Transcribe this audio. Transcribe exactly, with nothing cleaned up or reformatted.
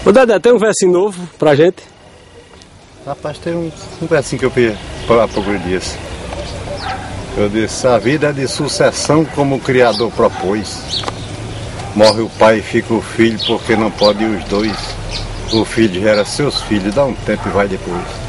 Ô Dedé, tem um versinho novo pra gente? Rapaz, tem um, um versinho que eu fiz há poucos dias. Eu disse, a vida é de sucessão como o Criador propôs. Morre o pai e fica o filho porque não pode ir os dois. O filho gera seus filhos, dá um tempo e vai depois.